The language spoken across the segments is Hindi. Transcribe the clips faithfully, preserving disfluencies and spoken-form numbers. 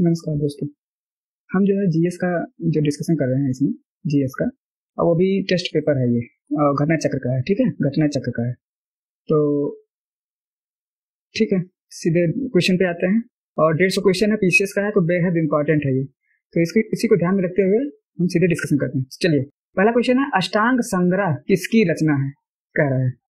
नमस्कार दोस्तों। हम जो है जीएस का जो डिस्कशन कर रहे हैं इसमें जीएस का, और वो भी टेस्ट पेपर है, ये घटना चक्र का है। ठीक है, घटना चक्र का है। तो ठीक है, सीधे क्वेश्चन पे आते हैं। और डेढ़ सौ क्वेश्चन है, पीसीएस का है, तो बेहद इंपॉर्टेंट है ये। तो इसकी इसी को ध्यान में रखते हुए हम सीधे डिस्कशन करते हैं। चलिए, पहला क्वेश्चन है, अष्टांग संग्रह किसकी रचना है, कह रहा है।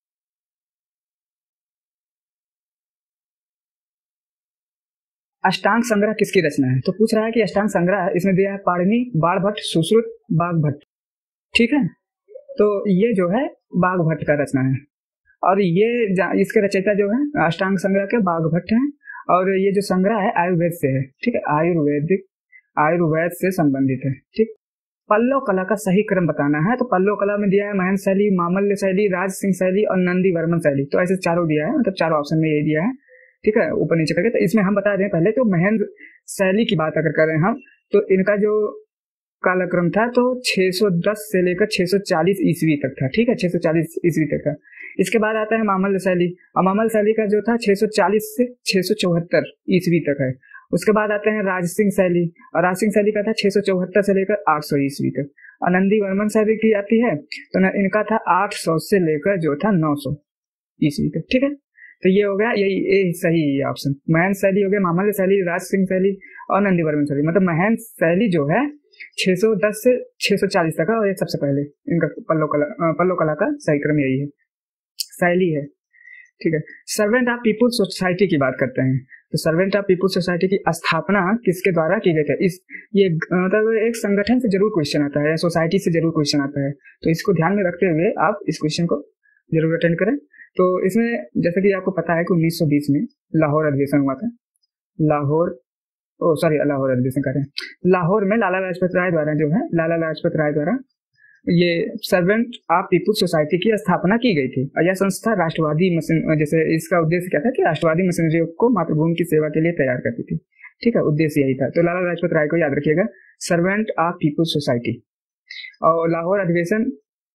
अष्टांग संग्रह किसकी रचना है, तो पूछ रहा है कि अष्टांग संग्रह, इसमें दिया है पाणिनि, बाणभट्ट, सुश्रुत, बागभट्ट। ठीक है, तो ये जो है बागभट्ट का रचना है। और ये इसके रचयिता जो है अष्टांग संग्रह के बागभट्ट हैं। और ये जो संग्रह है आयुर्वेद से है। ठीक है, आयुर्वेदिक आयुर्वेद से संबंधित है। ठीक, पल्लव कला का सही क्रम बताना है। तो पल्लव कला में दिया है महेंद्र शैली, मामल्य शैली, राज सिंह शैली और नंदी वर्मन शैली। तो ऐसे चारों दिया है, मतलब चारों ऑप्शन में ये दिया है। ठीक है, ऊपर नीचे करके। तो इसमें हम बता दें पहले, तो महेंद्र शैली की बात अगर करें हम, तो इनका जो कालक्रम था तो छह सौ दस से लेकर छह सौ चालीस ईस्वी तक था। ठीक है, छह सौ चालीस ईस्वी तक था। इसके बाद आता है मामल्य शैली, और मामल्य शैली का जो था छह सौ चालीस से छह सौ चौहत्तर ईस्वी तक है। उसके बाद आते हैं राज सिंह शैली, और राज सिंह शैली का था छह सौ चौहत्तर से लेकर आठ सौ ईस्वी तक। और नंदी वर्मन शैली की आती है तो इनका था आठ सौ से लेकर जो था नौ सौ ईस्वी तक। ठीक है, तो ये हो गया, यही ये सही ऑप्शन। महेंद्र शैली हो गया, मामल्य शैली, राज सिंह शैली और नंदी वर्मन शैली। मतलब महेंद्र शैली जो है छह सौ दस से छह सौ चालीस तक है, और ये सबसे पहले इनका पल्लव कला पल्लव कला का सही क्रम यही है, शैली है। ठीक है, सर्वेंट ऑफ पीपुल्स सोसाइटी की बात करते हैं। तो सर्वेंट ऑफ पीपुल्स सोसाइटी की स्थापना किसके द्वारा की गई थी। इस ये मतलब एक संगठन से जरूर क्वेश्चन आता है, सोसाइटी से जरूर क्वेश्चन आता है। तो इसको ध्यान में रखते हुए आप इस क्वेश्चन को जरूर अटेंड करें। तो इसमें जैसे कि आपको पता है कि उन्नीस सौ बीस में लाहौर अधिवेशन हुआ था। लाहौर ओ सॉरी लाहौर अधिवेशन करें लाहौर में लाला लाजपत राय द्वारा जो है लाला लाजपत राय द्वारा ये सर्वेंट ऑफ पीपुल्स सोसाइटी की स्थापना की गई थी। और यह संस्था राष्ट्रवादी मशीन, जैसे इसका उद्देश्य क्या था कि राष्ट्रवादी मशीनरी को मातृभूमि की सेवा के लिए तैयार करती थी। ठीक है, उद्देश्य यही था। तो लाला लाजपत राय को याद रखिएगा, सर्वेंट ऑफ पीपुल्स सोसाइटी। और लाहौर अधिवेशन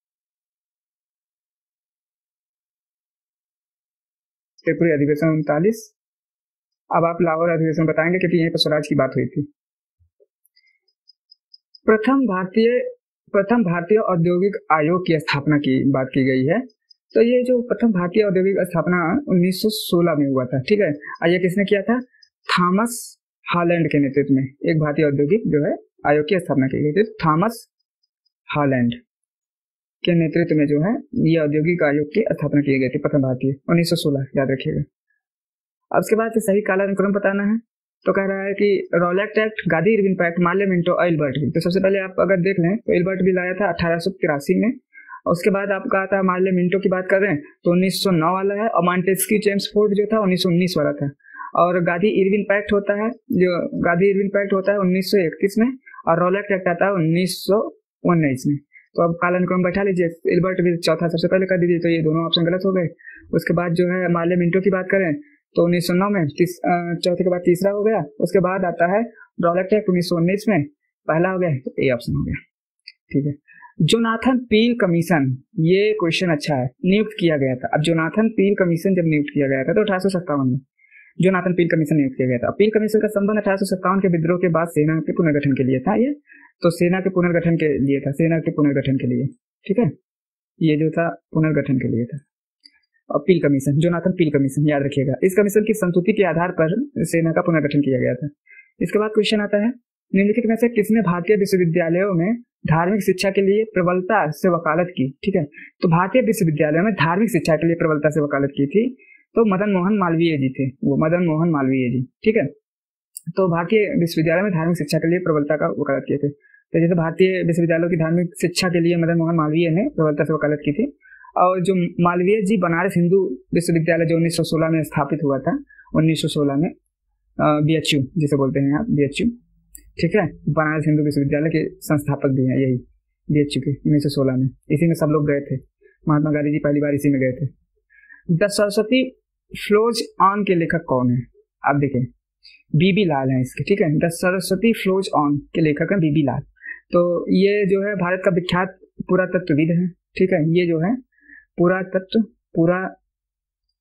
त्रिपुरी अधिवेशन उनतालीस। अब आप लाहौर अधिवेशन बताएंगे क्योंकि यहीं पर स्वराज की बात हुई थी। प्रथम भारतीय प्रथम भारतीय औद्योगिक आयोग की स्थापना की बात की गई है। तो ये जो प्रथम भारतीय औद्योगिक स्थापना उन्नीस सौ सोलह में हुआ था। ठीक है, और ये किसने किया था, थॉमस हॉलैंड के नेतृत्व में एक भारतीय औद्योगिक जो है आयोग की स्थापना की गई थी। थॉमस हॉलैंड के नेतृत्व में जो है ये औद्योगिक आयोग की स्थापना की गई थी, प्रथम भारतीय, उन्नीस सौ सोलह, याद रखिएगा। अब उसके बाद सही कालानुक्रम बताना है। तो कह रहा है कि Rowlatt act, Gandhi Irwin pact, Morley Minto और एल्बर्ट भी। तो सबसे पहले आप अगर देख लें तो एल्बर्ट भी लाया था अठारह सौ तिरासी में। और उसके बाद आपका आता है माल्य मिंटो की बात कर रहे हैं तो उन्नीस सौ नौ वाला है। और मॉन्टेस्क्यू चेम्सफोर्ड जो था उन्नीस सौ उन्नीस वाला था। और गांधी इरविन पैक्ट होता है जो गांधी इरविन पैक्ट होता है उन्नीस सौ इकतीस में। और रॉलेट एक्ट आता है उन्नीस सौ उन्नीस में। तो अब कालानुक्रम बैठा लीजिए, एल्बर्ट भी चौथा सबसे पहले कर दीजिए, तो ये दोनों ऑप्शन गलत हो गए। उसके बाद जो है माल्य मिंटो की बात करें तो उन्नीस सौ नौ में, चौथे के बाद तीसरा हो गया। उसके बाद आता है रॉलेट एक्ट उन्नीस सौ उन्नीस में, पहला हो गया, तो ए ऑप्शन हो गया। ठीक है, जोनाथन पील कमीशन, ये क्वेश्चन अच्छा है, नियुक्त किया गया था। अब जोनाथन पील कमीशन जब नियुक्त किया गया था तो अठारह सौ सत्तावन में जोनाथन पील कमीशन नियुक्त किया गया था। पील कमीशन का संबंध अठारह सौ सत्तावन के विद्रोह के बाद सेना के पुनर्गठन के लिए था। ये तो सेना के पुनर्गठन के लिए था, सेना के पुनर्गठन के लिए। ठीक है, ये जो था पुनर्गठन के लिए था। और Peel commission, Jonathan Peel commission, याद रखिएगा। इस कमीशन की संस्तुति के आधार पर सेना का पुनर्गठन किया गया था। इसके बाद क्वेश्चन आता है, निम्नलिखित में से किसने भारतीय विश्वविद्यालयों में धार्मिक शिक्षा के लिए प्रबलता से वकालत की। ठीक है, तो भारतीय विश्वविद्यालयों में धार्मिक शिक्षा के लिए प्रबलता से वकालत की थी तो मदन मोहन मालवीय जी थे, वो मदन मोहन मालवीय जी। ठीक है, तो भारतीय विश्वविद्यालय में धार्मिक शिक्षा के लिए प्रबलता का वकालत किए थे। तो जैसे भारतीय विश्वविद्यालयों की धार्मिक शिक्षा के लिए मदन मोहन मालवीय ने प्रबलता से वकालत की थी। और जो मालवीय जी बनारस हिंदू विश्वविद्यालय जो उन्नीस सौ सोलह में स्थापित हुआ था, उन्नीस सौ सोलह में बीएचयू जिसे बोलते हैं आप, बीएचयू। ठीक है, बनारस हिंदू विश्वविद्यालय के संस्थापक भी हैं यही बीएचयू के, उन्नीस सौ सोलह में। इसी में सब लोग गए थे, महात्मा गांधी जी पहली बार इसी में गए थे। द सरस्वती फ्लोज ऑन के लेखक कौन है, आप देखें, बीबी लाल हैं इसके। ठीक है, द सरस्वती फ्लोज ऑन के लेखक हैं बीबी लाल। तो ये जो है भारत का विख्यात पुरातत्वविद है। ठीक है, ये जो है पुरातत्व पुरा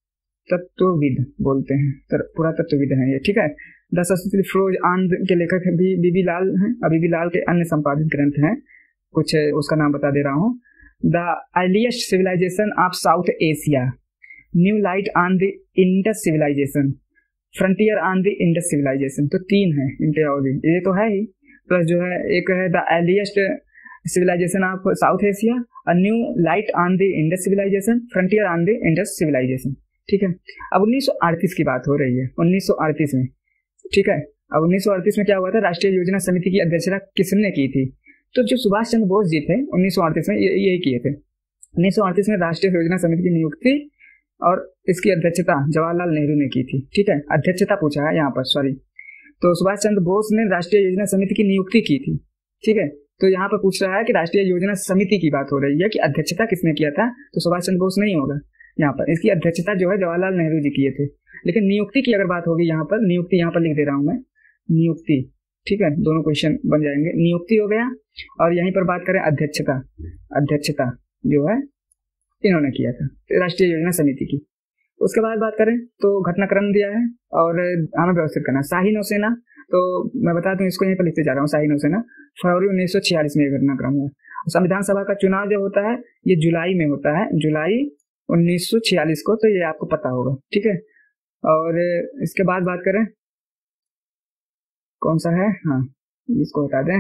पुरातत्वविद बोलते हैं, तर पुरातत्वविद हैं ये, ठीक है। द सशस्त्र फौज आंध्र के लेखक भी बीबी लाल हैं। बीबी लाल के अन्य संपादित ग्रंथ हैं, कुछ उसका नाम बता दे रहा हूँ। The earliest civilisation of South Asia, new light on the Indus civilisation, frontier on the Indus civilisation. तो तीन है इनके, और ये तो है ही, प्लस जो है एक है the earliest civilisation of South Asia, a new light on the Indus civilisation, frontier on the Indus civilisation, ठीक है। अब उन्नीस सौ अड़तीस की बात हो रही है, उन्नीस सौ अड़तीस में, ठीक है। अब उन्नीस सौ अड़तीस में क्या हुआ था, राष्ट्रीय योजना समिति की अध्यक्षता किसने की थी? तो जो सुभाष चंद्र बोस जी थे उन्नीस सौ अड़तीस में यही ये किए थे। उन्नीस सौ अड़तीस में राष्ट्रीय योजना समिति की नियुक्ति और इसकी अध्यक्षता जवाहरलाल नेहरू ने की थी, ठीक है। अध्यक्षता पूछा है यहाँ पर, सॉरी। तो सुभाष चंद्र बोस ने राष्ट्रीय योजना समिति की नियुक्ति की थी, ठीक है। तो यहाँ पर पूछ रहा है कि राष्ट्रीय योजना समिति की बात हो रही है कि अध्यक्षता किसने किया था, तो सुभाष चंद्र बोस नहीं होगा यहाँ पर, इसकी अध्यक्षता जो है जवाहरलाल नेहरू जी किए थे। लेकिन नियुक्ति की अगर बात होगी यहाँ पर, नियुक्ति यहाँ पर लिख दे रहा हूँ मैं, नियुक्ति, ठीक है, दोनों क्वेश्चन बन जाएंगे। नियुक्ति हो गया, और यहीं पर बात करें अध्यक्षता, अध्यक्षता जो है इन्होंने किया था राष्ट्रीय योजना समिति की। उसके बाद बात करें तो घटनाक्रम दिया है और हमें व्यवस्थित करना। शाही नौसेना, तो मैं बता दूं इसको यहीं पर लिखते जा रहा हूँ, शाही नौसेना फरवरी उन्नीस सौ छियालीस में यह घटनाक्रम हुआ। संविधान सभा का चुनाव जो होता है ये जुलाई में होता है, जुलाई उन्नीस सौ छियालीस को, तो ये आपको पता होगा, ठीक है। और इसके बाद बात करें कौन सा है, हाँ इसको हटा दें।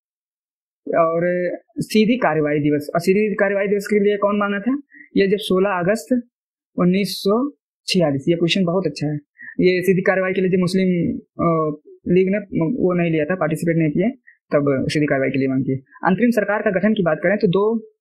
और सीधी कार्यवाही दिवस, और सीधी कार्यवाही दिवस के लिए कौन माना था, ये जब सोलह अगस्त उन्नीस सौ छियालीस, ये क्वेश्चन बहुत अच्छा है। ये सीधी कार्यवाही के लिए जो मुस्लिम लीग ने वो नहीं लिया था, पार्टिसिपेट नहीं किए, तब सीधी कार्रवाई के लिए मांग की। अंतरिम सरकार का गठन की बात करें तो दो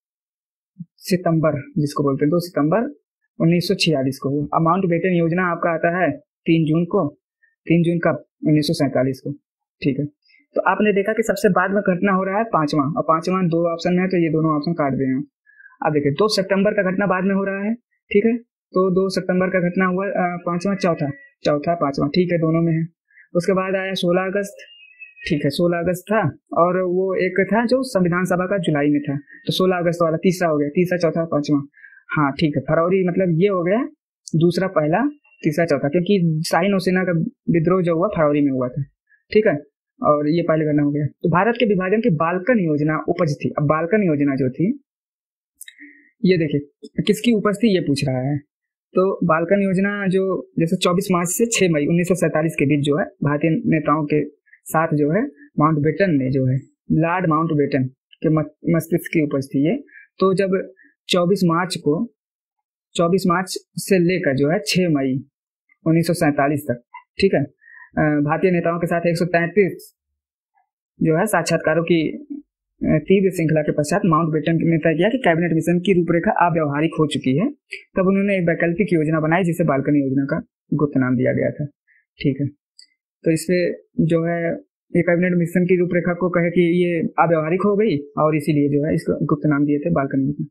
सितंबर जिसको बोलते हैं दो सितंबर उन्नीस सौ छियालीस को हुआ। अमाउंट बेटन योजना आपका आता है तीन जून को, तीन जून का उन्नीस सौ सैंतालीस को, ठीक है। तो आपने देखा कि सबसे बाद में घटना हो रहा है पांचवा, और पांचवा दो ऑप्शन में है तो ये दोनों ऑप्शन काट दिए हैं। अब देखिए दो सितंबर का घटना बाद में हो रहा है, ठीक है। तो दो सितंबर का घटना हुआ पांचवा, चौथा चौथा पांचवा, ठीक है, दोनों में है। उसके बाद आया सोलह अगस्त, ठीक है, सोलह अगस्त था, और वो एक था जो संविधान सभा का जुलाई में था, तो सोलह अगस्त वाला तीसरा हो गया, तीसरा चौथा पांचवा, हाँ ठीक है। फरवरी मतलब ये हो गया दूसरा, पहला, तीसरा चौथा, क्योंकि शाही नौसेना का विद्रोह जो हुआ फरवरी में हुआ था, ठीक है। और ये पहले करना हो गया। तो भारत के विभाजन की बाल्कन योजना उपज थी। अब बाल्कन योजना जो थी ये देखिए किसकी उपज थी ये पूछ रहा है। तो बाल्कन योजना जो जैसे चौबीस मार्च से छह मई उन्नीस सौ सैंतालीस के बीच जो है भारतीय नेताओं के साथ जो है माउंटबेटन ने जो है लॉर्ड माउंटबेटन के मस्तिष्क की उपज थी ये। तो जब चौबीस मार्च को चौबीस मार्च से लेकर जो है छह मई उन्नीस सौ सैंतालीस तक, ठीक है, भारतीय नेताओं के साथ एक सौ तैंतीस जो है साक्षात्कारों की तीव्र श्रृंखला के पश्चात माउंटबेटन ने तय किया कि कैबिनेट मिशन की रूपरेखा अव्यवहारिक हो चुकी है। तब उन्होंने एक वैकल्पिक योजना बनाई जिसे बालकनी योजना का गुप्त नाम दिया गया था, ठीक है। तो इससे जो है ये कैबिनेट मिशन की रूपरेखा को कहे कि ये अव्यवहारिक हो गई और इसीलिए जो है इसको गुप्त नाम दिए थे बालकनी योजना।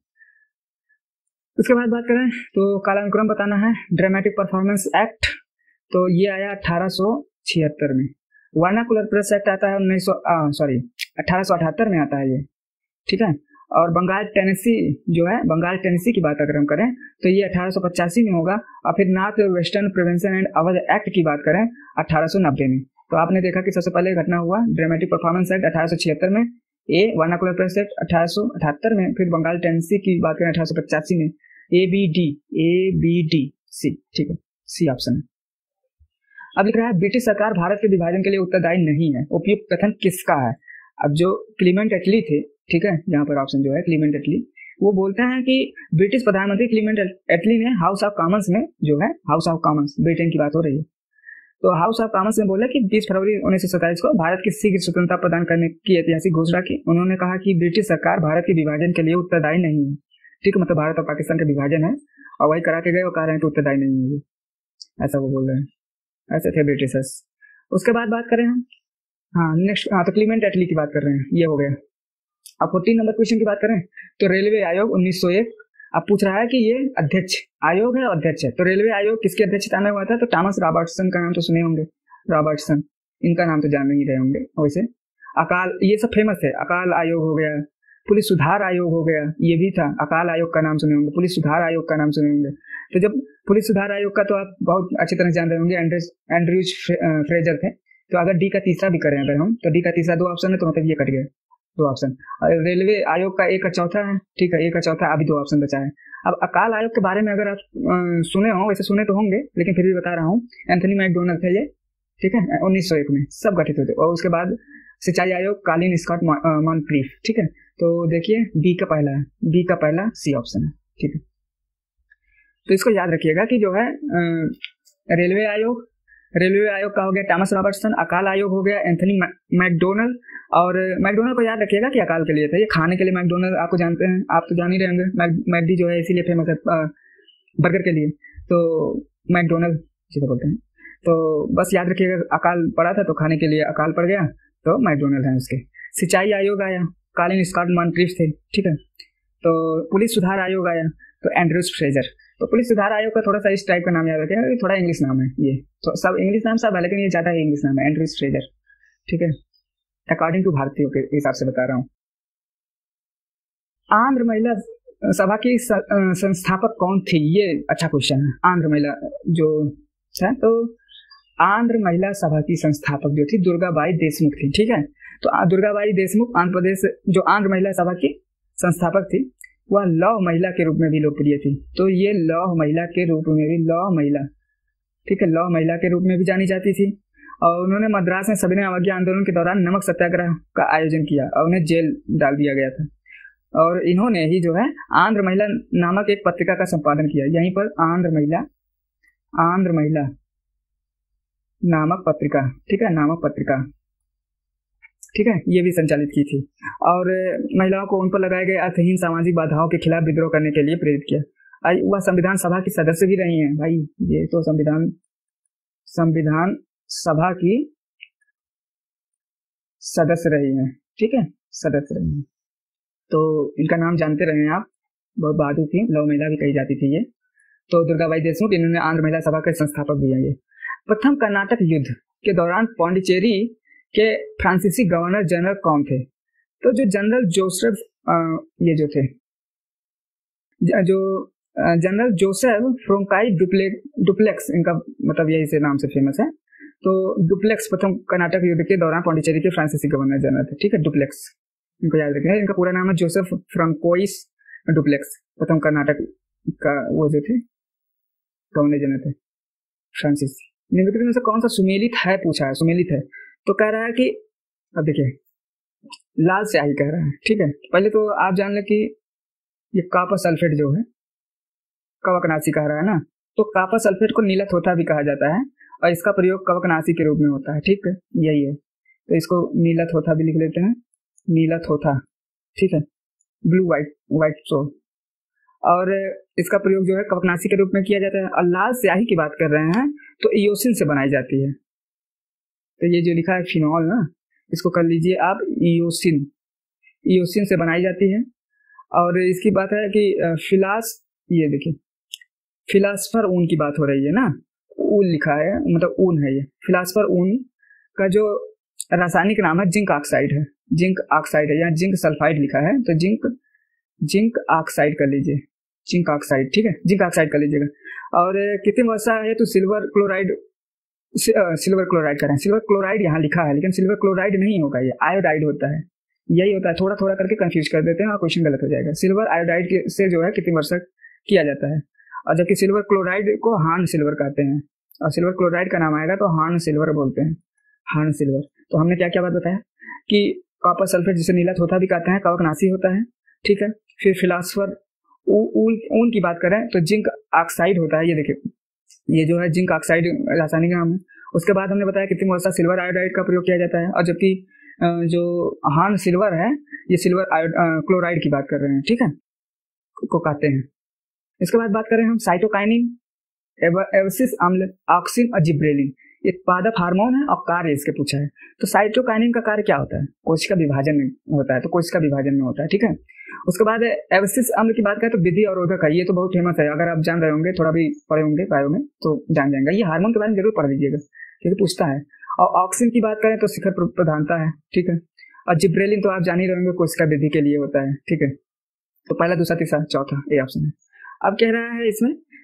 उसके बाद बात करें तो कालानुक्रम बताना है। ड्रामेटिक परफॉर्मेंस एक्ट, तो ये आया अठारह सौ छिहत्तर में। वर्नाकुलर प्रेस एक्ट आता है उन्नीस सौ सॉरी अठारह सौ अठहत्तर में आता है ये, ठीक है। और बंगाल टेनेसी जो है, बंगाल टेनेसी की बात अगर हम करें तो ये अठारह सौ पचासी में होगा। और फिर north western prevention and Awadh act की बात करें अठारह सौ नब्बे में। तो आपने देखा कि सबसे पहले घटना हुआ ड्रामेटिक परफॉर्मेंस एक्ट अठारह सौ छिहत्तर में, ए वर्नाकुलर प्रेस एक्ट अठारह सौ अठहत्तर में, फिर बंगाल टेनेसी की बात करें अठारह सौ पचासी में। A B D A B D C, ठीक है, सी ऑप्शन है। अब लिख रहा है ब्रिटिश सरकार भारत के विभाजन के लिए उत्तरदायी नहीं है, उपयुक्त कथन किसका है। अब जो क्लीमेंट एटली थे, ठीक है, यहाँ पर ऑप्शन जो है क्लीमेंट एटली, वो बोलते हैं कि ब्रिटिश प्रधानमंत्री क्लीमेंट एटली ने हाउस ऑफ कॉमन्स में जो है, हाउस ऑफ कॉमन्स ब्रिटेन की बात हो रही है, तो हाउस ऑफ कॉमन्स में बोला कि बीस फरवरी उन्नीस सौ सैंतालीस को भारत की शीघ्र स्वतंत्रता प्रदान करने की ऐतिहासिक घोषणा की। उन्होंने कहा कि ब्रिटिश सरकार भारत के विभाजन के लिए उत्तरदायी नहीं है, ठीक है, मतलब भारत और पाकिस्तान का विभाजन है और वही करा के गए और कह रहे हैं कि उत्तरदायी नहीं है, ऐसा वो बोल रहे हैं, ऐसे थे ब्रिटिशर्स। उसके बाद बात करें हम, हाँ नेक्स्ट, हाँ तो क्लीमेंट एटली की बात कर रहे हैं, ये हो गया। अब फोर्टीन नंबर क्वेश्चन की बात करें तो रेलवे आयोग उन्नीस सौ एक, अब पूछ रहा है कि ये अध्यक्ष आयोग है और अध्यक्ष है। तो रेलवे आयोग किसकी अध्यक्षता में हुआ था, तो थॉमस रॉबर्टसन का नाम तो सुने होंगे, रॉबर्टसन, इनका नाम तो जान नहीं रहे होंगे वैसे। अकाल, ये सब फेमस है, अकाल आयोग हो गया, पुलिस सुधार आयोग हो गया, ये भी था, अकाल आयोग का नाम सुने होंगे, पुलिस सुधार आयोग का नाम सुने होंगे। तो जब पुलिस सुधार आयोग का तो आप बहुत अच्छी तरह जान रहे होंगे, एंड्रयूज फ्रेजर थे। तो अगर डी का तीसरा भी करें अगर हम, तो डी का तीसरा दो ऑप्शन है, तो मतलब ये कट गए दो ऑप्शन। रेलवे आयोग का एक का चौथा है, ठीक है, एक का चौथा, अभी दो ऑप्शन बचा है। अब अकाल आयोग के बारे में अगर आप सुने हो, वैसे सुने तो होंगे लेकिन फिर भी बता रहा हूँ, एंथनी मैकडोनल्ड थे ये, ठीक है, उन्नीस सौ एक में सब गठित हुए थे। और उसके बाद सिंचाई आयोग कालीन स्कॉट मॉन्ट्रीफ, ठीक है। तो देखिए बी का पहला है, बी का पहला सी ऑप्शन है, ठीक है। तो इसको याद रखिएगा कि जो है रेलवे आयोग, रेलवे आयोग का हो गया टॉमस रॉबर्टसन, अकाल आयोग हो गया एंथनी मैकडोनल्ड। और मैकडोनल्ड को याद रखिएगा कि अकाल के लिए था, ये खाने के लिए मैकडोनल्ड आपको जानते हैं, आप तो जान ही रहे होंगे, मैकडी जो है इसीलिए फेमस है बर्गर के लिए, तो मैकडोनल्ड जिसे बोलते हैं। तो बस याद रखिएगा अकाल पड़ा था तो खाने के लिए अकाल पड़ गया, तो मैकडोनल्ड है उसके। सिंचाई आयोग आया, कालीन स्कॉट मॉन्ट्रीफ थे, ठीक है। तो पुलिस सुधार आयोग आया, तो एंड्रयूज फ्रेजर। तो पुलिस सुधार आयोग का थोड़ा सा इस टाइप का नाम याद रखेगा, थोड़ा इंग्लिश नाम है ये, तो सब इंग्लिश नाम सब है लेकिन ये ज्यादा इंग्लिश नाम है, एंड्रयूज फ्रेजर, ठीक है, अकॉर्डिंग टू भारतीयों के हिसाब से बता रहा हूँ। आंध्र महिला सभा की संस्थापक कौन थी, ये अच्छा क्वेश्चन है। आंध्र महिला जो है, तो आंध्र महिला सभा की संस्थापक जो थी दुर्गाबाई देशमुख थी, ठीक है। तो दुर्गाबाई देशमुख आंध्र प्रदेश जो आंध्र महिला सभा की संस्थापक थी, वह लौह महिला के रूप में भी लोकप्रिय थी। तो ये लौह महिला के रूप में भी, लौह महिला, ठीक है, लौह महिला के रूप में भी जानी जाती थी। और उन्होंने मद्रास में सविनय अवज्ञा आंदोलन के दौरान नमक सत्याग्रह का आयोजन किया और उन्हें जेल डाल दिया गया था। और इन्होंने ही जो है आंध्र महिला नामक एक पत्रिका का संपादन किया, यहीं पर आंध्र महिला, आंध्र महिला नामक पत्रिका, ठीक है, नामक पत्रिका, ठीक है, ये भी संचालित की थी। और महिलाओं को उन पर लगाए गए अर्थहीन सामाजिक बाधाओं के खिलाफ विद्रोह करने के लिए प्रेरित किया। वह संविधान सभा की सदस्य भी रही हैं भाई, ये तो संविधान संविधान सभा की सदस्य रही हैं, ठीक है, सदस्य रही हैं। तो इनका नाम जानते रहे आप, बहुत बहादुर थी, लौह महिला भी कही जाती थी ये। तो दुर्गाबाई देशमुख, इन्होंने आंध्र महिला सभा के संस्थापक भी हैं ये। प्रथम कर्नाटक युद्ध के दौरान पौंडीचेरी के फ्रांसीसी गवर्नर जनरल कौन थे? तो जो जनरल जोसेफ, ये जो थे जो जनरल जोसेफ फ्रोंकाई डुप्लेक्स, इनका मतलब यही से नाम से फेमस है। तो डुप्लेक्स प्रथम कर्नाटक युद्ध के दौरान पौंडीचेरी के फ्रांसीसी गवर्नर जनरल थे, ठीक है, डुप्लेक्स, इनको याद रखना है। इनका पूरा नाम है जोसेफ फ्रांकोइस डुप्लेक्स, प्रथम कर्नाटक का वो जो थे गवर्नर जनरल थे फ्रांसीसी। निम्नलिखित में से कौन सा सुमेलित है पूछा है, सुमेलित है तो कह रहा है कि, अब देखिए लाल स्याही कह रहा है, ठीक है। पहले तो आप जान ले कि ये कापर सल्फेट जो है कवकनाशी कह रहा है ना, तो कापर सल्फेट को नीला थोथा भी कहा जाता है और इसका प्रयोग कवकनाशी के रूप में होता है, ठीक है, यही है। तो इसको नीला थोथा भी लिख लेते हैं, नीला थोथा, ठीक है, ब्लू व्हाइट व्हाइट सोल। और इसका प्रयोग जो है कवकनाशी के रूप में किया जाता है। और लाल स्याही की बात कर रहे हैं तो इयोसिन से बनाई जाती है। तो ये जो लिखा है फिनॉल ना, इसको कर लीजिए आप इयोसिन, इयोसिन से बनाई जाती है। और इसकी बात है कि फिलास, ये देखिए फिलासफर ऊन की बात हो रही है ना, ऊन लिखा है, मतलब ऊन है ये, फिलासफर ऊन का जो रासायनिक नाम है जिंक ऑक्साइड है, जिंक ऑक्साइड है, यहाँ जिंक सल्फाइड लिखा है, तो जिंक जिंक ऑक्साइड कर लीजिए, जिंक ऑक्साइड, ठीक है, जिंक ऑक्साइड कर लीजिएगा। और कृत्रिम वर्षा है तो सिल्वर क्लोराइड, सिल्वर क्लोराइड करें, सिल्वर क्लोराइड यहाँ लिखा है लेकिन सिल्वर क्लोराइड नहीं होगा, ये आयोडाइड होता है, यही होता है, थोड़ा थोड़ा करके कंफ्यूज कर देते हैं और क्वेश्चन गलत हो जाएगा। सिल्वर आयोडाइड से जो है कृत्रिम वर्षा किया जाता है, और जबकि सिल्वर क्लोराइड को हार्न सिल्वर कहते हैं, और सिल्वर क्लोराइड का नाम आएगा तो हार्न सिल्वर बोलते हैं, हार्न सिल्वर। तो हमने क्या क्या बात बताया कि कॉपर सल्फेट जिसे नीला थोथा भी कहते हैं कवकनाशी होता है, ठीक है। फिर फिलासफर ऊन ऊन की बात करें तो जिंक ऑक्साइड होता है, ये देखिए ये जो है जिंक ऑक्साइड रासायनिक नाम है। उसके बाद हमने बताया कृत्रिम वर्षा सिल्वर आयोडाइड का प्रयोग किया जाता है, और जबकि जो हार्न सिल्वर है ये सिल्वर क्लोराइड की बात कर रहे हैं, ठीक है, को कहते हैं। इसके बाद बात करें हम साइटोकाइनिन, एवसिस अम्ल, ऑक्सिन और जिब्रेलिन, ये पादप हार्मोन है और कार्य इसके पूछा है। तो साइटोकाइनिन का कार्य क्या होता है? कोशिका विभाजन में होता है, तो कोशिका विभाजन में होता है, ठीक है। उसके बाद एवसिस अम्ल की बात करें तो विधि अवरोधक है, ये तो बहुत फेमस है, अगर आप जान रहे होंगे, थोड़ा भी पढ़े होंगे बायो में तो जान जाएंगे, ये हार्मोन के बारे में जरूर पढ़ लीजिएगा, क्योंकि पूछता है। और ऑक्सिन की बात करें तो शिखर प्रधानता है, ठीक है। और जिब्रेलिन तो आप जान ही रहेंगे, कोशिका वृद्धि के लिए होता है, ठीक है। तो पहला, दूसरा, तीसरा, चौथा, ये ऑप्शन है। अब कह रहा है इसमें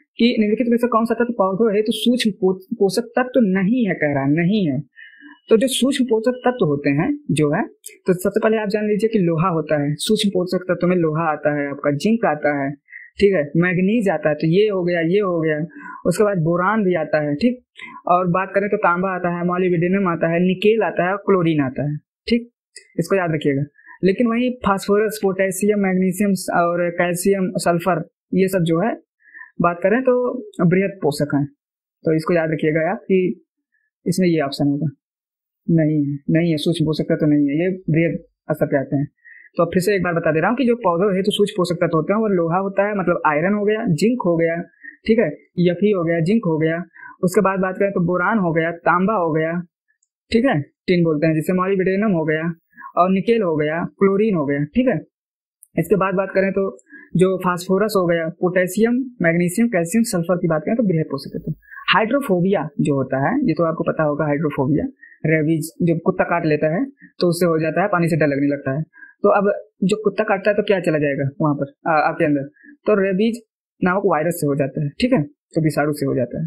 कि निम्नलिखित में से कौन सा तत्व पौधों है तो सूक्ष्म पोषक तत्व तो नहीं है, कह रहा है नहीं है। तो जो सूक्ष्म पोषक तत्व होते हैं जो है, तो सबसे पहले आप जान लीजिए कि लोहा होता है, सूक्ष्म पोषक तत्व में लोहा आता है, आपका जिंक आता है, ठीक है, मैग्नीज आता है, तो ये हो गया ये हो गया। उसके बाद बोरान भी आता है, ठीक। और बात करें तो तांबा आता है, मॉलिब्डेनम आता है, निकेल आता है, क्लोरीन आता है, ठीक, इसको याद रखिएगा। लेकिन वही फास्फोरस, पोटेशियम, मैग्नीशियम और कैल्शियम, सल्फर, ये सब जो है बात करें तो बृहद पोषक हैं। तो इसको याद रखिएगा आप कि इसमें ये ऑप्शन होगा, नहीं है नहीं है सूक्ष्म पोषक तत्व तो नहीं है, ये बृहद स्तर पे आते हैं। तो अब फिर से एक बार बता दे रहा हूँ कि जो पौधों है तो सूक्ष्म पोषक तत्व होते हैं वो लोहा होता है, मतलब आयरन हो गया, जिंक हो गया, ठीक है, यफी हो गया, जिंक हो गया। उसके बाद बात करें तो बोरान हो गया, तांबा हो गया, ठीक है, टिन बोलते हैं जिससे, मॉलिब्डेनम हो गया और निकेल हो गया, क्लोरीन हो गया, ठीक है। इसके बाद बात करें तो जो फास्फोरस हो गया, पोटेशियम, मैग्नीशियम, कैल्शियम, सल्फर की बात करें तो बृहद पोषक तत्व। हाइड्रोफोबिया जो होता है, ये तो आपको पता होगा, हाइड्रोफोबिया रेबीज, जब कुत्ता काट लेता है तो उससे हो जाता है, पानी से डर लगने लगता है। तो अब जो कुत्ता काटता है तो क्या चला जाएगा वहां पर आ, आपके अंदर, तो रेबीज नामक वायरस से हो जाता है, ठीक है, तो विषाणु से हो जाता है।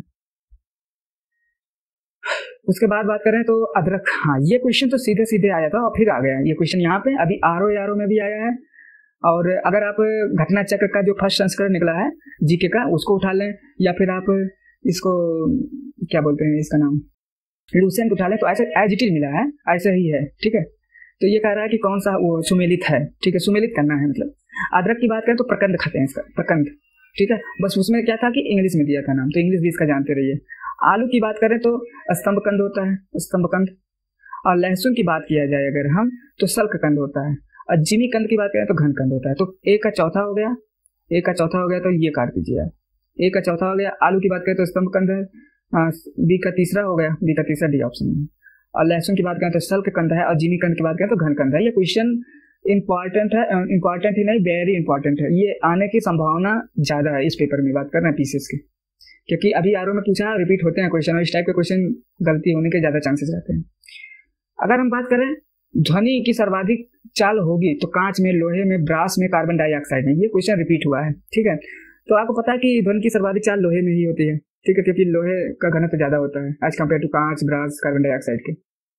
उसके बाद बात करें तो अदरक, हाँ ये क्वेश्चन तो सीधे सीधे आया था और फिर आ गया ये क्वेश्चन यहाँ पे, अभी आर ओ आर ओ में भी आया है। और अगर आप घटना चक्र का जो फर्स्ट संस्करण निकला है जीके का उसको उठा लें, या फिर आप इसको क्या बोलते हैं इसका नाम लूसेंट उठा लें, तो ऐसे एज इट इज मिला है, ऐसे ही है, ठीक है। तो ये कह रहा है कि कौन सा वो सुमेलित है, ठीक है, सुमेलित करना है। मतलब अदरक की बात करें तो प्रकंद खाते हैं इसका, प्रकंद, ठीक है, बस उसमें क्या था कि इंग्लिश में दिया था नाम, तो इंग्लिश भी इसका जानते रहिए। आलू की बात करें तो स्तंभकंद होता है, स्तंभकंद। और लहसुन की बात किया जाए अगर हम तो सल्ककंद होता है। और जिमी कंद की बात करें तो घनकंद होता है। तो ए का चौथा हो गया, ए का चौथा हो गया तो ये काट दीजिए आप, ए का चौथा हो गया। आलू की बात करें तो स्तंभकंद है, बी का तीसरा हो गया, बी का तीसरा डी ऑप्शन है। और लहसुन की बात करें तो सल्ककंद है, और जिमी कंद की बात करें तो घनकंद है। ये क्वेश्चन इंपॉर्टेंट है, इंपॉर्टेंट ही नहीं वेरी इंपॉर्टेंट है, ये आने की संभावना ज्यादा है इस पेपर में, बात कर रहे हैं पीसीएस की, क्योंकि अभी आर ओ में पूछा रिपीट होते हैं क्वेश्चन, और इस टाइप के क्वेश्चन गलती होने के ज्यादा चांसेस रहते हैं। अगर हम बात करें ध्वनि की सर्वाधिक चाल होगी तो कांच में, लोहे में, ब्रास में, कार्बन डाइऑक्साइड में, ये क्वेश्चन रिपीट हुआ है, ठीक है। तो आपको पता है कि ध्वनि की सर्वाधिक चाल लोहे में ही होती है, ठीक है, क्योंकि लोहे का घनत्व ज्यादा होता है एज कम्पेयर टू कांच, ब्रास, कार्बन डाइऑक्साइड के।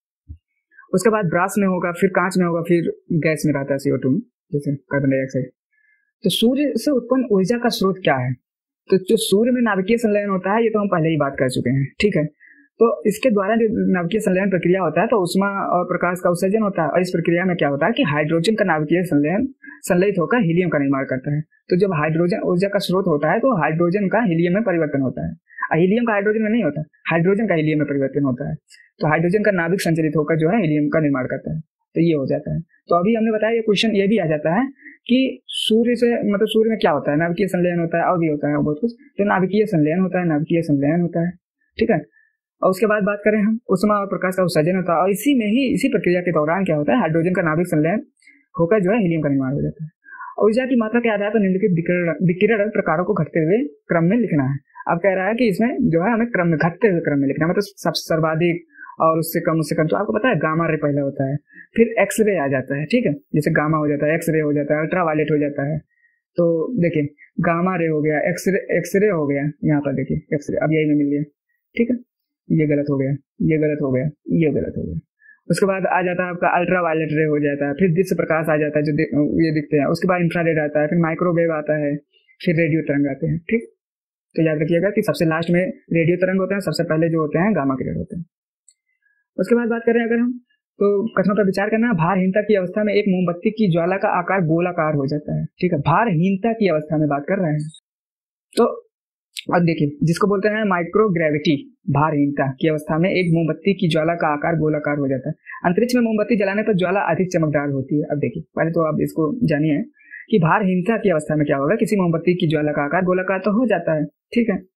उसके बाद ब्रास में होगा, फिर कांच में होगा, फिर गैस में रहता है सी ओ टू में, जैसे कार्बन डाइऑक्साइड। तो सूर्य से उत्पन्न ऊर्जा का स्रोत क्या है? तो जो सूर्य में नाभिकीय संलयन होता है ये तो हम पहले ही बात कर चुके हैं, ठीक है। तो इसके द्वारा जो नाभिकीय संलयन प्रक्रिया होता है तो उष्मा और प्रकाश का उत्सर्जन होता है, और इस प्रक्रिया में क्या होता है कि हाइड्रोजन का नाभिकीय संलयन संलयित होकर हीलियम का निर्माण करता है। तो जब हाइड्रोजन ऊर्जा का स्रोत होता है तो हाइड्रोजन का हीलियम में परिवर्तन होता है, हीलियम का हाइड्रोजन में नहीं होता, हाइड्रोजन का हीलियम में परिवर्तन होता है। तो हाइड्रोजन का नाभिक संचलित होकर जो है हीलियम का निर्माण करता है, तो ये हो जाता है। तो अभी हमने बताया ये क्वेश्चन ये भी आ जाता है कि सूर्य से मतलब सूर्य में क्या होता है, नाभिकीय संलयन होता है, और भी होता है बहुत कुछ, तो नाभिकीय संलयन होता है, नाभिकीय संलयन होता है, ठीक है। और उसके बाद बात करें हम उष्मा और प्रकाश का उत्सर्जन होता है, और इसी में ही इसी प्रक्रिया के दौरान क्या होता है, हाइड्रोजन का नाभिक संलयन होकर जो है हीलियम का निर्माण हो जाता है। ऊर्जा की मात्रा के आधार पर निम्नलिखित विकिरण प्रकारों को घटते हुए क्रम में लिखना है। अब कह रहा है कि इसमें जो है हमें क्रम में घटते हुए क्रम में लिखना है, मतलब सबसे सर्वाधिक और उससे कम उससे कम। तो आपको पता है गामा रे पहले होता है, फिर एक्स रे आ जाता है, ठीक है, जैसे गामा हो जाता है, एक्स रे हो जाता है, अल्ट्रावायलेट हो जाता है। तो देखिए गामा रे हो गया, एक्सरे एक्सरे हो गया, यहाँ पर देखिए एक्सरे, अब यही में मिल गया, ठीक है, ये गलत हो गया, ये गलत हो गया, ये गलत हो गया। उसके बाद आ जाता है आपका अल्ट्रावायलेट रे हो जाता है, फिर दृश्य प्रकाश आ जाता है जो दि, ये दिखते हैं। उसके बाद इंफ्रारेड आता है, फिर माइक्रोवेव आता है, फिर रेडियो तरंग आते हैं, ठीक। तो याद रखिएगा कि सबसे लास्ट में रेडियो तरंग होते हैं, सबसे पहले जो होते हैं गामा किरण होते हैं। उसके बाद बात करें अगर हम तो कथनों पर विचार करना, भारहीनता की अवस्था में एक मोमबत्ती की ज्वाला का आकार गोलाकार हो जाता है, ठीक है, भारहीनता की अवस्था में बात कर रहे हैं। तो अब देखिए जिसको बोलते हैं माइक्रोग्रेविटी, भारहीनता की अवस्था में एक मोमबत्ती की ज्वाला का आकार गोलाकार हो जाता है। अंतरिक्ष में मोमबत्ती जलाने पर ज्वाला अधिक चमकदार होती है। अब देखिए पहले तो आप इसको जानिए कि भारहीनता की अवस्था में क्या होगा, किसी मोमबत्ती की ज्वाला का आकार गोलाकार तो हो जाता है, ठीक है।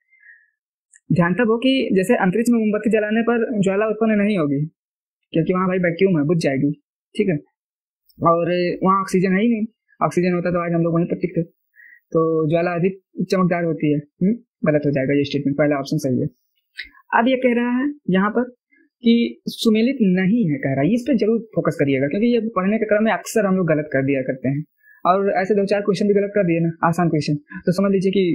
ध्यान तब हो कि जैसे अंतरिक्ष में मोमबत्ती जलाने पर ज्वाला उत्पन्न नहीं होगी, क्योंकि वहां भाई वैक्यूम है, बुझ जाएगी, ठीक है, और वहां ऑक्सीजन है ही नहीं, ऑक्सीजन होता तो आज हम लोग वहीं पर टिकते। तो ज्वाला अधिक चमकदार होती है, हुँ? गलत हो जाएगा ये स्टेटमेंट, पहला ऑप्शन सही है। अब ये कह रहा है यहाँ पर कि सुमेलित नहीं है, कह रहा है, इस पर जरूर फोकस करिएगा, क्योंकि ये पढ़ने के क्रम में अक्सर हम लोग गलत कर दिया करते हैं, और ऐसे दो चार क्वेश्चन भी गलत कर दिए ना, आसान क्वेश्चन, तो समझ लीजिए कि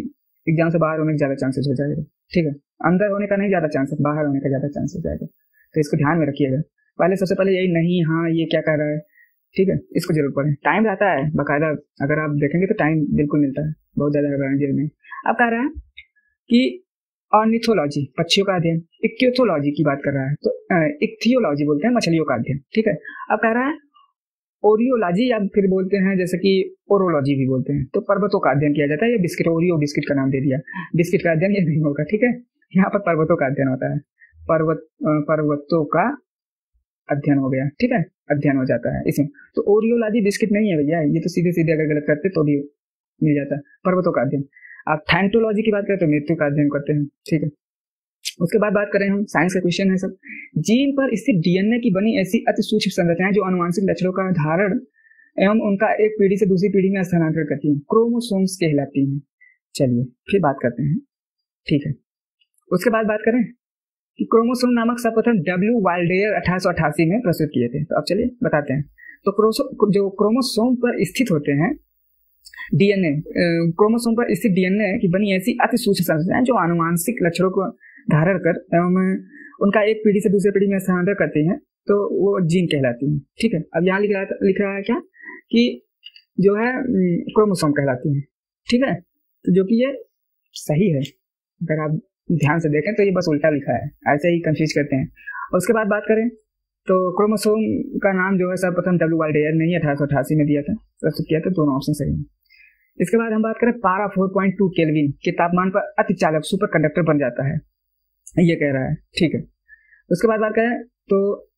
एग्जाम से बाहर होने के ज़्यादा चांसेस हो जाएगा, ठीक है। अंदर होने का नहीं ज़्यादा चांसेस, बाहर होने का ज़्यादा चांस हो जाएगा, तो इसको ध्यान में रखिएगा। पहले सबसे पहले यही नहीं हाँ ये क्या कर रहा है, ठीक है, इसको जरूर पढ़ें। टाइम रहता है बाकायदा, अगर आप देखेंगे तो टाइम बिल्कुल मिलता है, बहुत ज़्यादा रेंज में। अब कह रहा है कि ऑर्निथोलॉजी पक्षियों का अध्ययन, इक्थियोलॉजी की बात कर रहा है, तो इक्थियोलॉजी बोलते हैं मछलियों का अध्ययन, ठीक है। अब कह रहा है ओरियोलॉजी या फिर बोलते हैं जैसे कि ओरोलॉजी भी बोलते हैं, तो पर्वतों का अध्ययन किया जाता है। ये बिस्किट, ओरियो बिस्किट का नाम दे दिया, बिस्किट का अध्ययन ये नहीं होगा, ठीक है। यहाँ पर पर्वतों का अध्ययन होता है, पर्वत पर्वतों का अध्ययन हो गया, ठीक है, अध्ययन हो जाता है इसमें। तो ओरियोलॉजी बिस्किट नहीं है भैया, ये तो सीधे सीधे अगर गलत करते तो भी मिल जाता है, पर्वतों का अध्ययन। आप थैंटोलॉजी की बात करें तो मृत्यु का अध्ययन करते हैं, ठीक है। उसके बाद बात करें हम, साइंस का क्वेश्चन है सब। जीन पर स्थित डीएनए की बनी ऐसी अति सूक्ष्म संरचनाएं जो अनुवांशिक लक्षणों का धारण एवं उनका एक पीढ़ी से दूसरी पीढ़ी में स्थानांतरण करती हैं, क्रोमोसोम्स कहलाती हैं। चलिए फिर बात करते हैं, ठीक है। उसके बाद बात करें कि क्रोमोसोम नामक सर्वप्रथम डब्ल्यू वाल्डेयर अठारह सौ अठासी में प्रस्तुत किए थे। तो अब चलिए बताते हैं। तो जो क्रोमोसोम पर स्थित होते हैं डीएनए, क्रोमोसोम पर स्थित डीएनए की बनी ऐसी अति सूक्ष्म संरचनाएं जो आनुवांशिक लक्षणों को धारण कर एवं उनका एक पीढ़ी से दूसरे पीढ़ी में स्थानांतरण करती हैं, तो वो जीन कहलाती हैं, ठीक है। अब यहाँ लिख रहा लिख रहा है क्या कि जो है क्रोमोसोम कहलाती हैं, ठीक है। तो जो कि ये सही है, अगर आप ध्यान से देखें तो ये बस उल्टा लिखा है, ऐसे ही कंफ्यूज करते हैं। उसके बाद बात करें तो क्रोमोसोम का नाम जो है सर्वप्रथम डब्ल्यू वाल्डेयर ने ही अठारह सौ अठासी में दिया था, प्रस्तुत किया था, दोनों ऑप्शन सही है। इसके बाद हम बात करें पारा चार पॉइंट दो केल्विन के तापमान पर अतिचालक सुपर कंडक्टर बन जाता है, ये कह रहा है, ठीक है। उसके बाद बात करें तो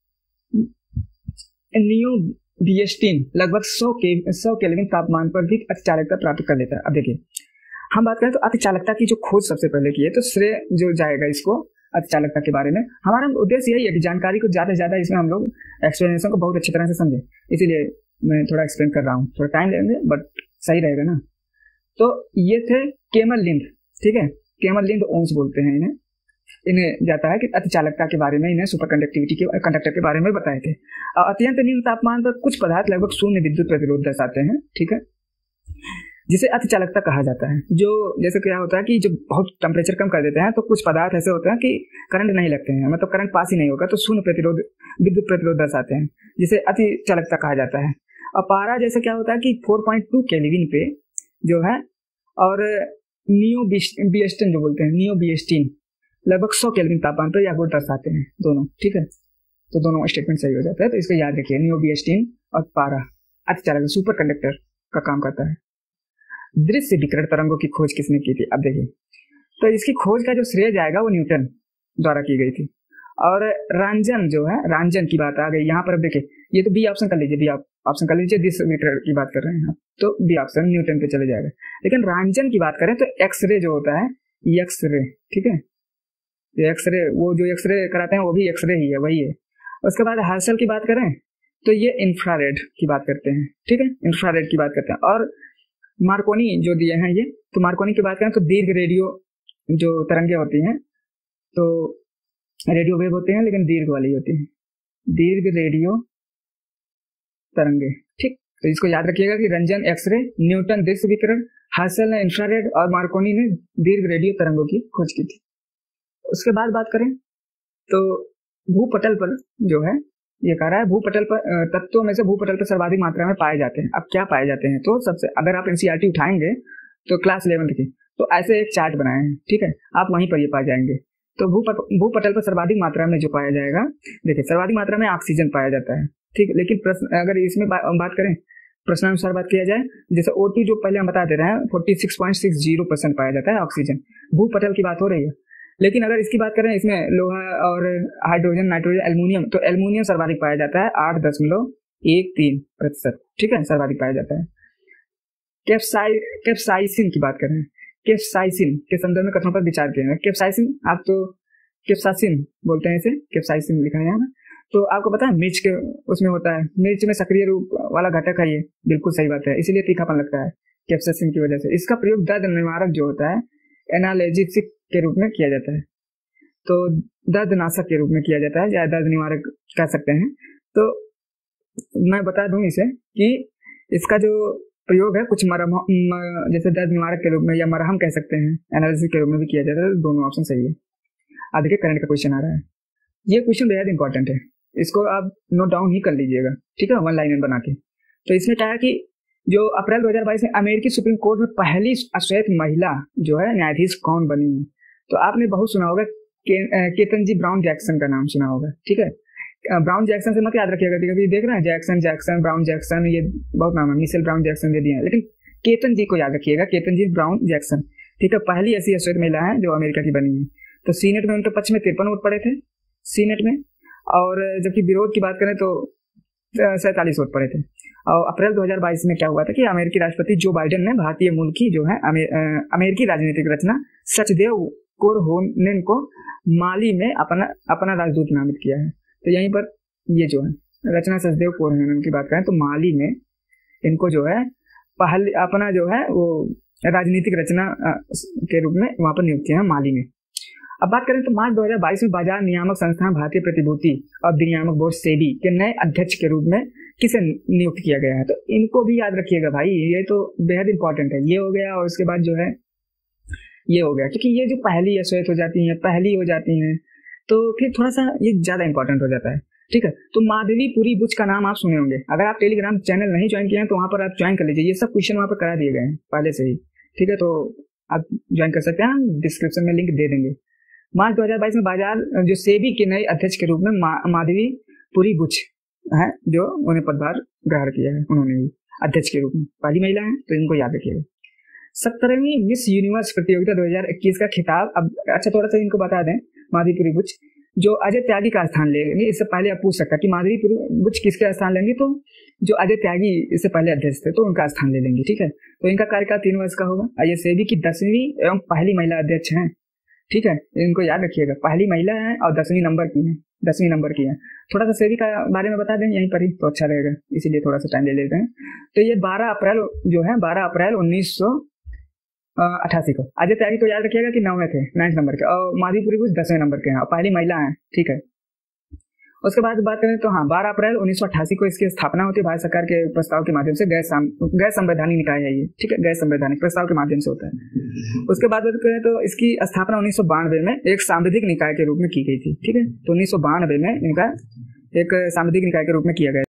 नियोबिस्टिन लगभग सौ के सौ केल्विन तापमान पर भी अतिचालकता प्राप्त कर लेता है। अब देखिए हम बात करें तो अतिचालकता की जो खोज सबसे पहले की है, तो श्रेय जो जाएगा इसको अतिचालकता के बारे में। हमारा उद्देश्य यही है कि जानकारी को ज्यादा से ज्यादा इसमें हम लोग एक्सप्लेनेशन को बहुत अच्छी तरह से समझें, इसीलिए मैं थोड़ा एक्सप्लेन कर रहा हूँ, थोड़ा टाइम लेंगे बट सही रहेगा ना। तो ये थे केमल लिंद, ठीक है, केमल लिंद ओम्स बोलते हैं इन्हें। इन्हें जाता है कि अतिचालकता के बारे में, इन्हें सुपर कंडक्टिविटी के कंडक्टर के बारे में बताए थे। अत्यंत निम्न तापमान पर कुछ पदार्थ लगभग शून्य विद्युत प्रतिरोध दर्शाते हैं, ठीक है, जिसे अतिचालकता कहा जाता है। जो जैसे क्या होता है कि जो बहुत टेम्परेचर कम कर देते हैं तो कुछ पदार्थ ऐसे होते हैं कि करंट नहीं लगते हैं, मतलब करंट पास ही नहीं होगा, तो शून्य प्रतिरोध विद्युत प्रतिरोध दर्शाते हैं, जिसे अतिचालकता कहा जाता है। और पारा जैसे क्या होता है कि चार पॉइंट दो केल्विन पे जो है, और नियोबिस्टिन जो बोलते हैं, नियोबिस्टिन लगभग सौ केल्विन तापमान पर यह गुण दर्शाते हैं दोनों, ठीक है। तो दोनों स्टेटमेंट सही हो जाता है, तो इसको याद रखिए, नियोबिस्टिन और पारा अतिचालक सुपर कंडक्टर का काम करता है। दृश्य विकिरण तरंगों की खोज किसने की थी? अब देखिए, तो इसकी खोज का जो श्रेय जाएगा वो न्यूटन द्वारा की गई थी। और रांजन जो है, रांजन की बात आ गई यहाँ पर। अब देखिए ये तो बी ऑप्शन कर लीजिए, बी ऑप्शन कर लीजिए, दृश्य विकिरण की बात कर रहे हैं, तो बी ऑप्शन न्यूटन पे चले जाएगा। लेकिन रांजन की बात करें तो एक्सरे जो होता है, एक्सरे, ठीक है, एक्सरे वो जो एक्सरे कराते हैं वो भी एक्सरे ही है, वही है। उसके बाद हर्शल की बात करें तो ये इंफ्रारेड की बात करते हैं, ठीक है, इंफ्रारेड की बात करते हैं। और मार्कोनी जो दिए हैं ये, तो मार्कोनी की बात करें तो दीर्घ रेडियो जो तरंगे होती हैं, तो रेडियो वेव होते हैं लेकिन दीर्घ वाली होती है, दीर्घ रेडियो तरंगे, ठीक। तो इसको याद रखिएगा कि रंजन एक्सरे, न्यूटन दृश्य विकिरण, हर्शल ने इंफ्रारेड और मार्कोनी ने दीर्घ रेडियो तरंगों की खोज की थी। उसके बाद बात करें तो भूपटल पर जो है, ये कह रहा है भूपटल पर तत्वों में से भूपटल पर सर्वाधिक मात्रा में पाए जाते हैं। अब क्या पाए जाते हैं, तो सबसे अगर आप एनसीईआरटी उठाएंगे तो क्लास इलेवेंथ की, तो ऐसे एक चार्ट बनाए हैं, ठीक है, आप वहीं पर ये पाए जाएंगे। तो भूपटल पर सर्वाधिक मात्रा में जो पाया जाएगा, देखिए सर्वाधिक मात्रा में ऑक्सीजन पाया जाता है, ठीक। लेकिन प्रश्न अगर इसमें बा, बात करें प्रश्नानुसार बात किया जाए, जैसे ओ टू जो पहले हम बता दे रहे हैं छियालीस पॉइंट छह जीरो परसेंट पाया जाता है ऑक्सीजन, भूपटल की बात हो रही है। लेकिन अगर इसकी बात करें, इसमें लोहा और हाइड्रोजन, नाइट्रोजन, एल्युमिनियम, तो एल्युमिनियम सर्वाधिक पाया जाता है आठ दशमलव एक तीन प्रतिशत, ठीक है, सर्वाधिक पाया जाता है। कैप्साइ कैप्साइसिन की बात करें, कैप्साइसिन के संदर्भ में कथनों पर विचार किया। कैप्साइसिन आप तो कैप्साइसिन बोलते हैं, इसे कैप्साइसिन लिखा है ना। तो आपको पता है मिर्च के उसमें होता है, मिर्च में सक्रिय रूप वाला घटक है ये, बिल्कुल सही बात है, इसीलिए तीखापन लगता है कैप्साइसिन की वजह से। इसका प्रयोग दर्द निवारक जो होता है एनाल्जेसिक के रूप में किया जाता है, तो दर्दनाशक के रूप में किया जाता है, या दर्द निवारक कह सकते हैं। तो मैं बता दूं इसे कि इसका जो प्रयोग है कुछ मरहम म- जैसे दर्द निवारक के रूप में या मरहम कह सकते हैं, एनालिसिस के रूप में भी किया जाता है। तो दोनों ऑप्शन सही है। आज देखिए करंट का क्वेश्चन आ रहा है। ये क्वेश्चन बेहद इंपॉर्टेंट है, इसको आप नोट डाउन ही कर लीजिएगा, ठीक है, वन लाइन बना के। तो इसमें क्या है कि जो अप्रैल दो हज़ार बाईस में अमेरिकी सुप्रीम कोर्ट में पहली अश्वेत महिला जो है न्यायाधीश कौन बनी है? तो आपने बहुत सुना होगा के, केतनजी ब्राउन जैक्सन का नाम सुना होगा, ठीक है। ब्राउन जैक्सन से मत याद रखिएगा, कभी देख रहे हैं जैक्सन जैक्सन ब्राउन जैक्सन, ये बहुत नाम है, मिशेल ब्राउन जैक्सन दे दिए हैं, लेकिन केतन जी को याद रखिएगा, केतन जी ब्राउन जैक्सन, ठीक है। पहली ऐसी अश्वेत महिला है जो अमेरिका की बनी है। तो सीनेट में उनके पक्ष में तिरपन वोट पड़े थे सीनेट में, और जबकि विरोध की बात करें तो सैंतालीस वोट पड़े थे। और अप्रैल दो हज़ार बाईस में क्या हुआ था कि अमेरिकी राष्ट्रपति जो बाइडेन ने भारतीय मूल की जो है अमे, अमेरिकी राजनीतिक रचना सचदेव कोरहोनेन को माली में अपना अपना राजदूत नामित किया है। तो यहीं पर ये जो है रचना सचदेव कोरहोनेन की बात करें तो माली में इनको जो है पहले अपना जो है वो राजनीतिक रचना के रूप में वहां पर नियुक्त किया है माली में। अब बात करें तो मार्च दो हज़ार बाईस में बाजार नियामक संस्थान भारतीय प्रतिभूति और विनियामक बोर्ड सेबी के नए अध्यक्ष के रूप में किसे नियुक्त किया गया है? तो इनको भी याद रखिएगा भाई, ये तो बेहद इंपॉर्टेंट है। ये हो गया और उसके बाद जो है ये हो गया, क्योंकि ये जो पहली अश्वेत हो जाती है पहली हो जाती हैं तो फिर थोड़ा सा ये ज्यादा इंपॉर्टेंट हो जाता है, ठीक है। तो माधवीपुरी बुच का नाम आप सुने होंगे, अगर आप टेलीग्राम चैनल नहीं ज्वाइन किए हैं तो वहां पर आप ज्वाइन कर लीजिए, ये सब क्वेश्चन वहां पर करा दिए गए हैं पहले से ही, ठीक है। तो आप ज्वाइन कर सकते हैं, डिस्क्रिप्शन में लिंक दे देंगे। मार्च दो हज़ार बाईस में बाजार जो सेबी के नए अध्यक्ष के रूप में मा, माधवीपुरी बुच है जो उन्हें पदभार ग्रहण किया है, उन्होंने भी अध्यक्ष के रूप में पहली महिला है, तो इनको याद रखिएगा। सत्तरवीं मिस यूनिवर्स प्रतियोगिता दो हज़ार इक्कीस का खिताब, अब अच्छा थोड़ा सा इनको बता दें, माधवीपुरी बुच जो अजय त्यागी का स्थान लेंगे, इससे पहले आप पूछ सकता कि माधवीपुरी बुच किसका स्थान लेंगे, तो जो अजय त्यागी इससे पहले अध्यक्ष थे तो उनका स्थान ले लेंगे, ठीक है। तो इनका कार्यकाल तीन वर्ष का होगा। ये सेबी की दसवीं एवं पहली महिला अध्यक्ष हैं, ठीक है, इनको याद रखिएगा, पहली महिला है और दसवीं नंबर की है, दसवीं नंबर की है। थोड़ा सा सेबी का बारे में बता दें यहीं पर ही तो अच्छा रहेगा, इसीलिए थोड़ा सा टाइम ले लेते हैं। तो ये बारह अप्रैल जो है बारह अप्रैल उन्नीस सौ अठासी को, अजय त्यागी तो याद रखिएगा कि नौवे थे, नाइन्थ नंबर के, और माधवीपुरी बुच दसवें नंबर के हैं और पहली महिला है, ठीक है। उसके बाद बात करें तो हाँ बारह अप्रैल उन्नीस सौ अट्ठासी को इसकी स्थापना होती है भारत सरकार के प्रस्ताव के माध्यम से, गैर गैर संवैधानिक निकाय है ये, ठीक है, गैर संवैधानिक प्रस्ताव के माध्यम से होता है। उसके बाद बात करें तो इसकी स्थापना उन्नीस सौ बानवे में एक सांविधिक निकाय के रूप में की गई थी, ठीक है। तो उन्नीस सौ बानवे में इनका एक सांविधिक निकाय के रूप में किया गया।